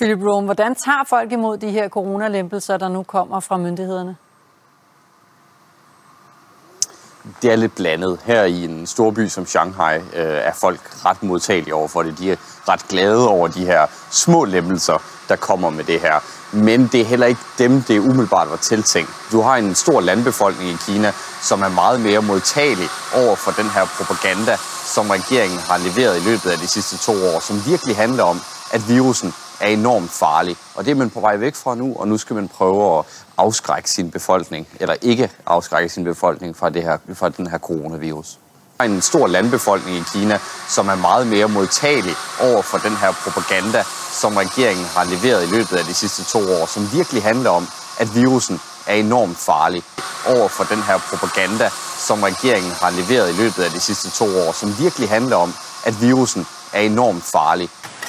Philip Rome, hvordan tager folk imod de her coronalempelser, der nu kommer fra myndighederne? Det er lidt blandet. Her i en storby som Shanghai er folk ret modtagelige over for det. De er ret glade over de her små lempelser, der kommer med det her. Men det er heller ikke dem, det umiddelbart var tiltænkt. Du har en stor landbefolkning i Kina, som er meget mere modtagelig over for den her propaganda, som regeringen har leveret i løbet af de sidste 2 år, som virkelig handler om, at virusen er enormt farlig. Og det er man på vej væk fra nu, og nu skal man prøve at afskrække sin befolkning, eller ikke afskrække sin befolkning fra den her coronavirus. Der er en stor landbefolkning i Kina, som er meget mere modtagelig over for den her propaganda, som regeringen har leveret i løbet af de sidste 2 år, som virkelig handler om, at virusen er enormt farlig. Over for den her propaganda, som regeringen har leveret i løbet af de sidste 2 år, som virkelig handler om, at virusen er enormt farlig.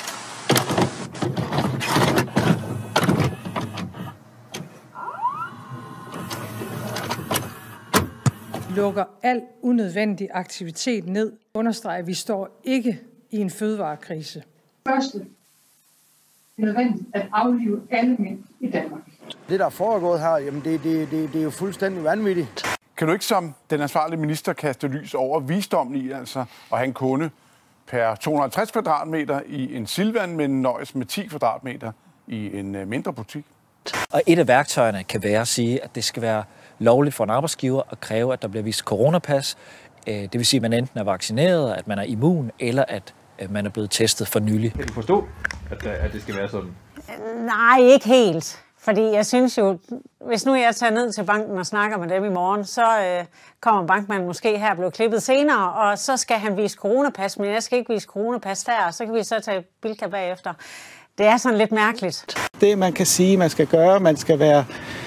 Lukker al unødvendig aktivitet ned. Understreger, at vi står ikke i en fødevarekrise. Første er nødvendigt at aflive alle mink i Danmark. Det, der er foregået her, jamen det er jo fuldstændig vanvittigt. Kan du ikke som den ansvarlige minister kaste lys over visdommen i altså at have en kunde per 250 kvadratmeter i en Silvan, men nøjes med 10 kvadratmeter i en mindre butik? Og et af værktøjerne kan være at sige, at det skal være lovligt for en arbejdsgiver at kræve, at der bliver vist coronapas. Det vil sige, at man enten er vaccineret, at man er immun, eller at man er blevet testet for nylig. Kan du forstå, at det skal være sådan? Nej, ikke helt. Fordi jeg synes jo, hvis nu jeg tager ned til banken og snakker med dem i morgen, så kommer bankmanden måske her og bliver klippet senere, og så skal han vise coronapas, men jeg skal ikke vise coronapas der, og så kan vi så tage Bilka bagefter. Det er sådan lidt mærkeligt. Det, man kan sige, man skal gøre, man skal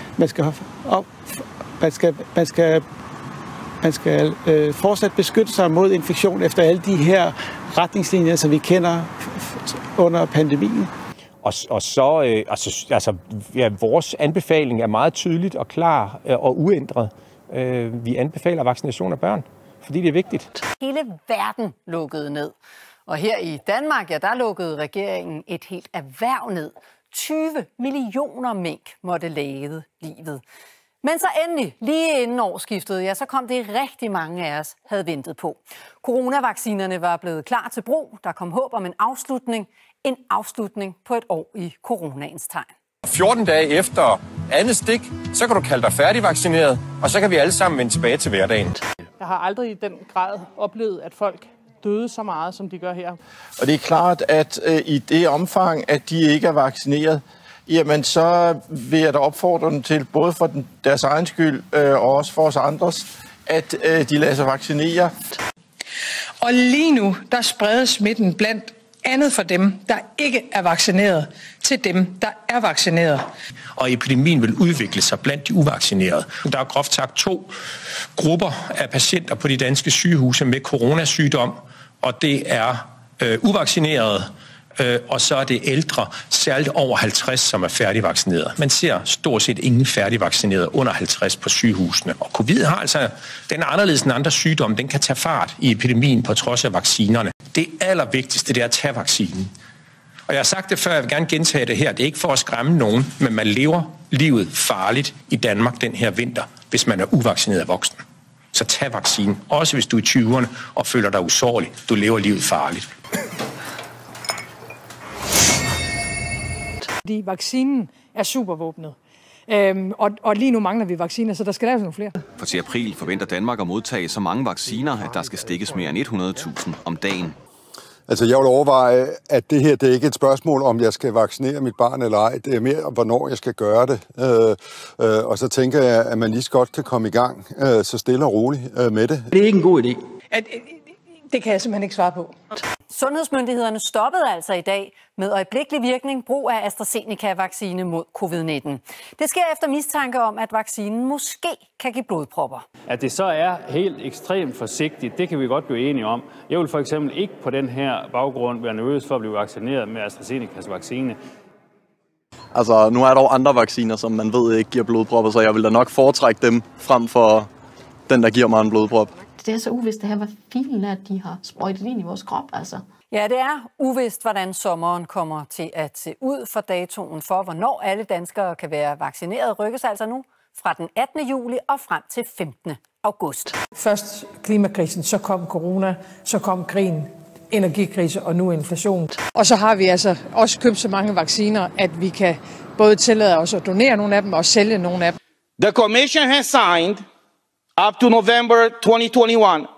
fortsat beskytte sig mod infektion efter alle de her retningslinjer, som vi kender under pandemien. Og så, vores anbefaling er meget tydeligt og klar og uændret. Vi anbefaler vaccination af børn, fordi det er vigtigt. Hele verden lukkede ned. Og her i Danmark, ja, der lukkede regeringen et helt erhverv ned. 20 millioner mink måtte lade livet. Men så endelig, lige inden årsskiftet, ja, så kom det rigtig mange af os havde ventet på. Coronavaccinerne var blevet klar til brug. Der kom håb om en afslutning. En afslutning på et år i coronaens tegn. 14 dage efter andet stik, så kan du kalde dig færdigvaccineret, og så kan vi alle sammen vende tilbage til hverdagen. Jeg har aldrig i den grad oplevet, at folk døde så meget, som de gør her. Og det er klart, at i det omfang, at de ikke er vaccineret, jamen så vil jeg da opfordre dem til, både for deres egen skyld og også for os andres, at de lader sig vaccinere. Og lige nu, der spredes smitten blandt andet for dem, der ikke er vaccineret, til dem, der er vaccineret. Og epidemien vil udvikle sig blandt de uvaccinerede. Der er groft sagt 2 grupper af patienter på de danske sygehuse med coronasygdom, og det er uvaccinerede, og så er det ældre, særligt over 50, som er færdigvaccineret. Man ser stort set ingen færdigvaccinerede under 50 på sygehusene. Og covid har altså, den er anderledes end andre sygdomme, den kan tage fart i epidemien på trods af vaccinerne. Det allervigtigste, det er at tage vaccinen. Og jeg har sagt det før, jeg vil gerne gentage det her. Det er ikke for at skræmme nogen, men man lever livet farligt i Danmark den her vinter, hvis man er uvaccineret voksen. Så tag vaccinen, også hvis du er i 20'erne og føler dig usårlig. Du lever livet farligt. Fordi vaccinen er supervåbnet. Og lige nu mangler vi vacciner, så der skal laves nogle flere. For til april forventer Danmark at modtage så mange vacciner, at der skal stikkes mere end 100.000 om dagen. Altså, jeg vil overveje, at det her, det er ikke et spørgsmål, om jeg skal vaccinere mit barn eller ej. Det er mere, hvornår jeg skal gøre det. Og så tænker jeg, at man lige så godt kan komme i gang, så stille og roligt med det. Det er ikke en god idé. Det kan jeg simpelthen ikke svare på. Sundhedsmyndighederne stoppede altså i dag med øjeblikkelig virkning brug af AstraZeneca-vaccine mod covid-19. Det sker efter mistanke om, at vaccinen måske kan give blodpropper. At det så er helt ekstremt forsigtigt, det kan vi godt blive enige om. Jeg vil for eksempel ikke på den her baggrund være nervøs for at blive vaccineret med AstraZenecas vaccine. Altså, nu er der jo andre vacciner, som man ved ikke giver blodpropper, så jeg vil da nok foretrække dem frem for den, der giver mig en blodprop. Det er så uvist det her, hvad filen er, at de har sprøjtet ind i vores krop, altså. Ja, det er uvist, hvordan sommeren kommer til at se ud, for datoen for, hvornår alle danskere kan være vaccineret, rykkes altså nu fra den 18. juli og frem til 15. august. Først klimakrisen, så kom corona, så kom krigen, energikrise og nu inflation. Og så har vi altså også købt så mange vacciner, at vi kan både tillade os at donere nogle af dem og sælge nogle af dem. The Commission has signed, up to November 2021,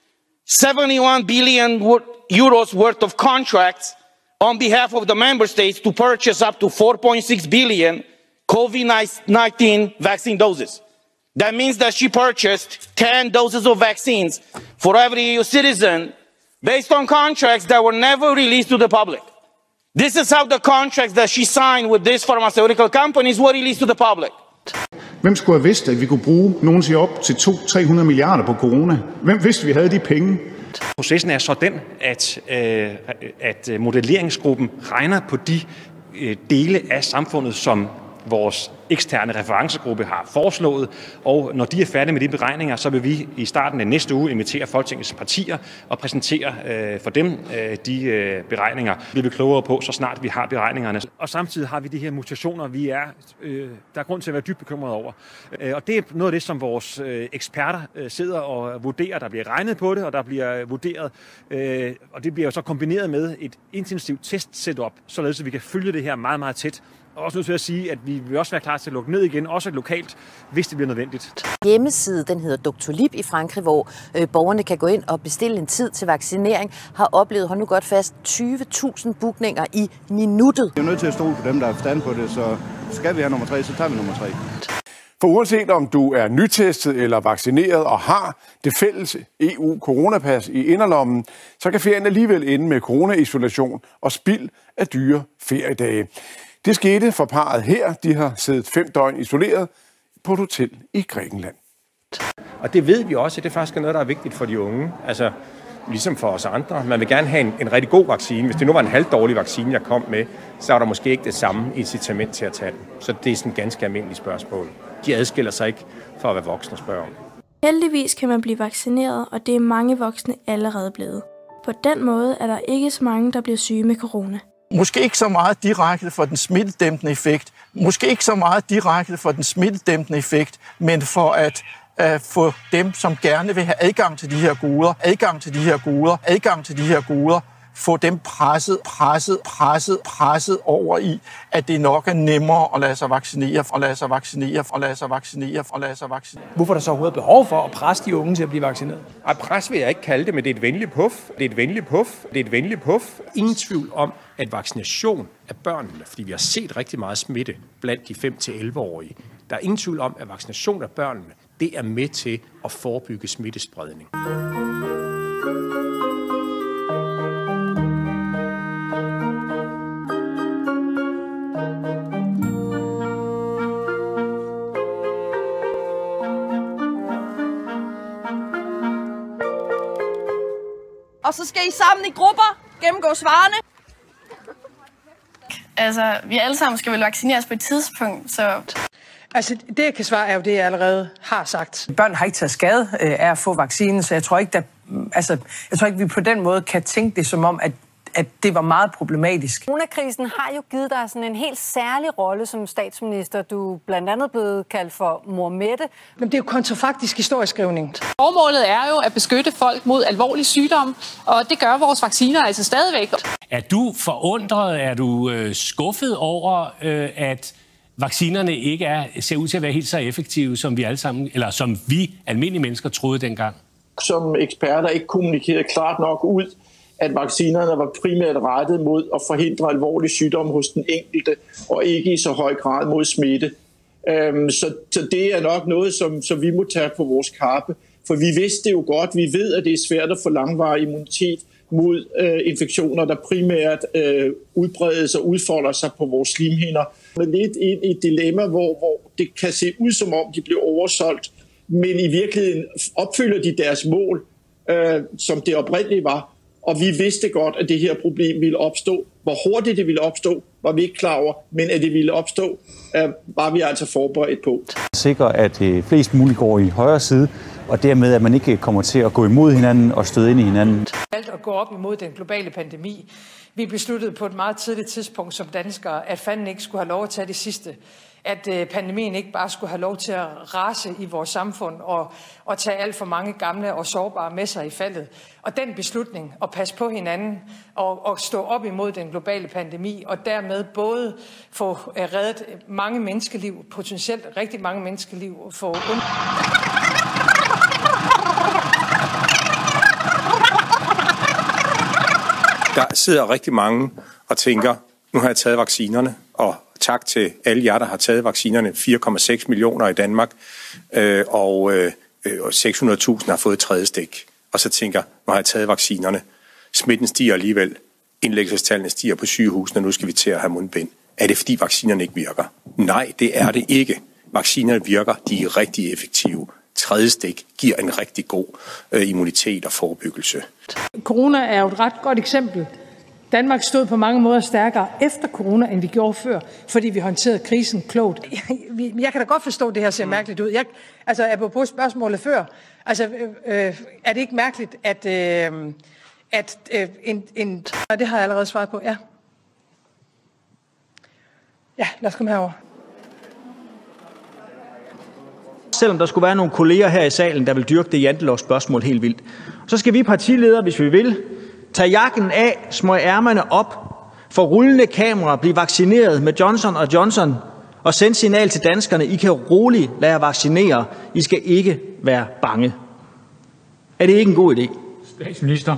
71 billion euros worth of contracts on behalf of the member states to purchase up to 4.6 billion COVID-19 vaccine doses. That means that she purchased 10 doses of vaccines for every EU citizen based on contracts that were never released to the public. This is how the contracts that she signed with these pharmaceutical companies were released to the public. Hvem skulle have vidst, at vi kunne bruge nogen til op til 200-300 milliarder på corona? Hvem vidste, vi havde de penge? Processen er så den, at modelleringsgruppen regner på de dele af samfundet, som vores eksterne referencegruppe har foreslået, og når de er færdige med de beregninger, så vil vi i starten af næste uge invitere Folketingets partier og præsentere for dem de beregninger. Vi bliver klogere på, så snart vi har beregningerne. Og samtidig har vi de her mutationer, der er grund til at være dybt bekymrede over. Og det er noget af det, som vores eksperter sidder og vurderer. Der bliver regnet på det, og der bliver vurderet, og det bliver jo så kombineret med et intensivt test-setup, således at vi kan følge det her meget, meget tæt. Og også nødt til at sige, at vi vil også være klar til at lukke ned igen, også lokalt, hvis det bliver nødvendigt. Hjemmeside, den hedder Doctolib i Frankrig, hvor borgerne kan gå ind og bestille en tid til vaccinering, har oplevet, hold nu godt fast, 20.000 bookninger i minuttet. Vi er nødt til at stole på dem, der har forstand på det, så skal vi have nummer 3, så tager vi nummer 3. For uanset om du er nytestet eller vaccineret og har det fælles EU-coronapas i inderlommen, så kan ferien alligevel ende med coronaisolation og spild af dyre feriedage. Det skete for parret her. De har siddet 5 døgn isoleret på et hotel i Grækenland. Og det ved vi også, at det faktisk er noget, der er vigtigt for de unge. Altså, ligesom for os andre. Man vil gerne have en rigtig god vaccine. Hvis det nu var en halvdårlig vaccine, jeg kom med, så er der måske ikke det samme incitament til at tage den. Så det er sådan et ganske almindeligt spørgsmål. De adskiller sig ikke for at være voksne og spørge om. Heldigvis kan man blive vaccineret, og det er mange voksne allerede blevet. På den måde er der ikke så mange, der bliver syge med corona. Måske ikke så meget direkte for den smittedæmpende effekt. Måske ikke så meget direkte for den smittedæmpende effekt, men for at få dem, som gerne vil have adgang til de her goder, få dem presset over i, at det nok er nemmere at lade sig vaccinere. Hvorfor er der så overhovedet behov for at presse de unge til at blive vaccineret? Ej, pres vil jeg ikke kalde det, men det er et venligt puff. Ingen tvivl om, at vaccination af børnene, fordi vi har set rigtig meget smitte blandt de 5-11-årige, der er ingen tvivl om, at vaccination af børnene, det er med til at forebygge smittespredning. Og så skal I sammen i grupper gennemgå svarene. Altså, vi alle sammen skal vel vaccineres på et tidspunkt, så... Altså, det jeg kan svare er jo det, jeg allerede har sagt. Børn har ikke taget skade af at få vaccinen, så jeg tror ikke, vi på den måde kan tænke det som om, at det var meget problematisk. Coronakrisen har jo givet dig sådan en helt særlig rolle som statsminister. Du er blandt andet blevet kaldt for Mor Mette. Men det er jo kontrafaktisk historieskrivning. Formålet er jo at beskytte folk mod alvorlig sygdom, og det gør vores vacciner altså stadigvæk. Er du forundret, er du skuffet over, at vaccinerne ikke ser ud til at være helt så effektive, som vi alle sammen, eller som vi almindelige mennesker troede dengang? Som eksperter ikke kommunikerede klart nok ud, at vaccinerne var primært rettet mod at forhindre alvorlig sygdom hos den enkelte, og ikke i så høj grad mod smitte. Så det er nok noget, som vi må tage på vores kappe, for vi vidste det jo godt. Vi ved, at det er svært at få langvarig immunitet mod infektioner, der primært udbredes og udfolder sig på vores slimhinder. Men lidt ind i et dilemma, hvor det kan se ud som om, de bliver oversolgt, men i virkeligheden opfylder de deres mål, som det oprindeligt var. Og vi vidste godt, at det her problem ville opstå. Hvor hurtigt det ville opstå, var vi ikke klar over, men at det ville opstå, var vi altså forberedt på. Sikre, at flest muligt går i højre side, og dermed, at man ikke kommer til at gå imod hinanden og støde ind i hinanden. valgte at gå op imod den globale pandemi. Vi besluttede på et meget tidligt tidspunkt som danskere, at fanden ikke skulle have lov at tage det sidste. At pandemien ikke bare skulle have lov til at rase i vores samfund og tage alt for mange gamle og sårbare med sig i faldet. Og den beslutning at passe på hinanden og stå op imod den globale pandemi, og dermed både få reddet mange menneskeliv, potentielt rigtig mange menneskeliv, få Der sidder rigtig mange og tænker, nu har jeg taget vaccinerne, og tak til alle jer, der har taget vaccinerne. 4,6 millioner i Danmark, og 600.000 har fået 3. stik. Og så tænker, nu har jeg taget vaccinerne. Smitten stiger alligevel. Indlæggelsestallene stiger på sygehusene, og nu skal vi til at have mundbind. Er det, fordi vaccinerne ikke virker? Nej, det er det ikke. Vaccinerne virker, de er rigtig effektive. 3. stik giver en rigtig god immunitet og forebyggelse. Corona er jo et ret godt eksempel. Danmark stod på mange måder stærkere efter corona, end vi gjorde før, fordi vi håndterede krisen klogt. Jeg kan da godt forstå, at det her ser mærkeligt ud. Apropos spørgsmålet før, er det ikke mærkeligt, at det har jeg allerede svaret på, ja. Ja, lad os komme herover. Selvom der skulle være nogle kolleger her i salen, der vil dyrke det jantelovsspørgsmål helt vildt, så skal vi partiledere, hvis vi vil, tage jakken af, smøge ærmerne op, få rullende kamera, blive vaccineret med Johnson & Johnson og sende signal til danskerne, I kan roligt lade jer vaccinere. I skal ikke være bange. Er det ikke en god idé? Statsminister.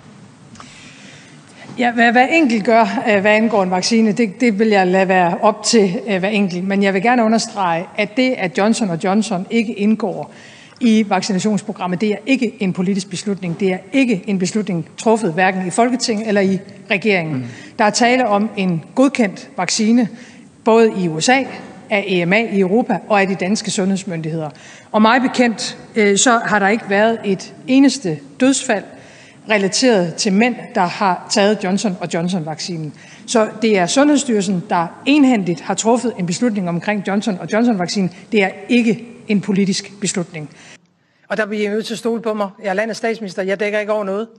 Ja, hvad enkelt gør, hvad angår en vaccine, det vil jeg lade være op til hver enkelt. Men jeg vil gerne understrege, at det, at Johnson & Johnson ikke indgår i vaccinationsprogrammet, det er ikke en politisk beslutning. Det er ikke en beslutning truffet hverken i Folketinget eller i regeringen. Der er tale om en godkendt vaccine, både i USA, af EMA i Europa og af de danske sundhedsmyndigheder. Og mig bekendt, så har der ikke været et eneste dødsfald relateret til mænd, der har taget Johnson & Johnson-vaccinen. Så det er Sundhedsstyrelsen, der enhændigt har truffet en beslutning omkring Johnson & Johnson-vaccinen. Det er ikke en politisk beslutning. Og der bliver I nødt til at stole på mig. Jeg er landets statsminister. Jeg dækker ikke over noget.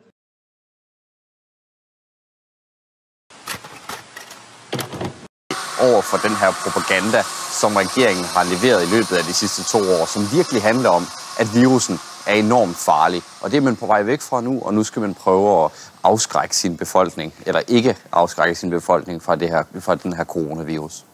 Over for den her propaganda, som regeringen har leveret i løbet af de sidste 2 år, som virkelig handler om, at virusen er enormt farlig. Og det er man på vej væk fra nu, og nu skal man prøve at afskrække sin befolkning, eller ikke afskrække sin befolkning fra den her coronavirus.